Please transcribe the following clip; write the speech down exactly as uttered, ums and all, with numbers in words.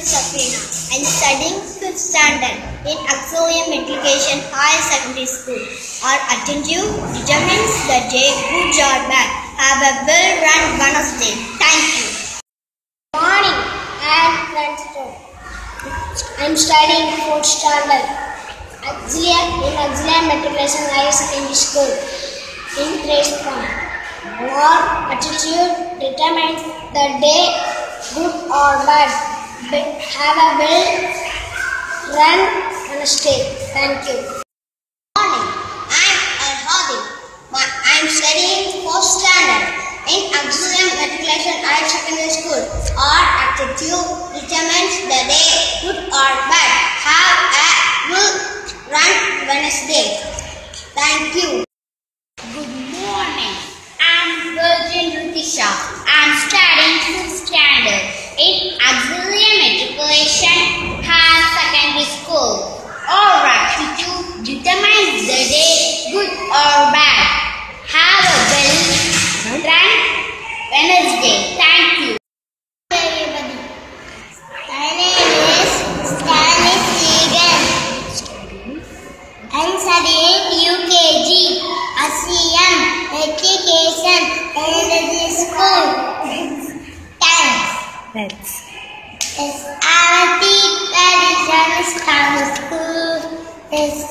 Safina. I am studying fifth standard in Auxiliam Matric Higher Secondary School. Our attentive determines the day good or bad. Have a well-run Wednesday. Thank you. Good morning. I am Francisco. I am studying fourth standard Auxiliam in Auxiliam Matric Higher Secondary School in grade one. Our attitude determines the day good or bad. Have a well-run Wednesday. Thank you. Good morning. I am Arhadi. I am studying fourth standard in Auxiliam Matric Higher Secondary School. Our attitude determines the day good or bad. Have a well-run Wednesday. Thank you. Good morning. I am Virgin Rutisha. I am studying fifth standard in Auxiliam Matriculation Higher Secondary School. Our attitude determines the day good or bad. Have a well-run Wednesday. Thank you. Hello everybody. My name is Stanis Egan. I am studying U K G Auxiliam Education Elementary School. Thanks. Let's. It's our deep tradition is Tamil School. It's